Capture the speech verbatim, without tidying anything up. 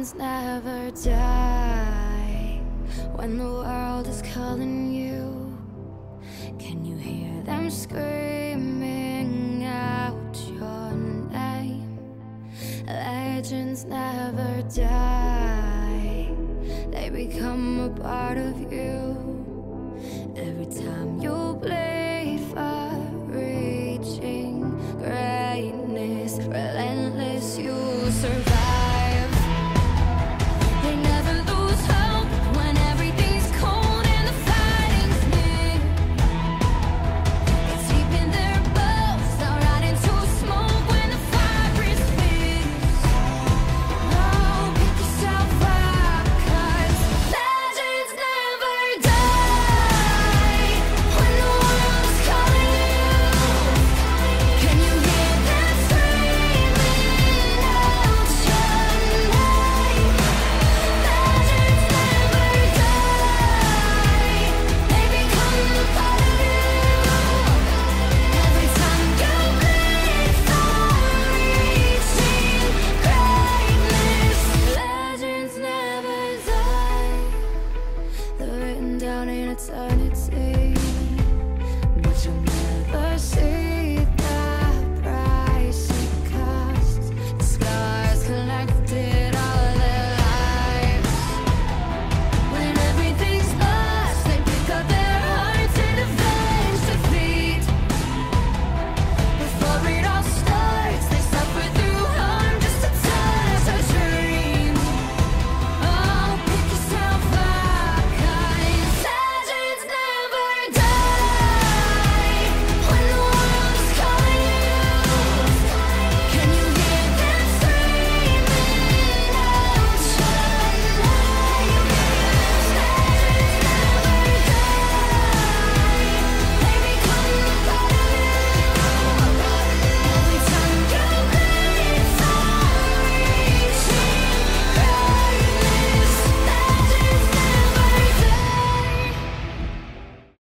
Legends never die. When the world is calling you, can you hear them screaming out your name? Legends never die. They become a part of you. Every time you play far reaching greatness, relentless, you survive.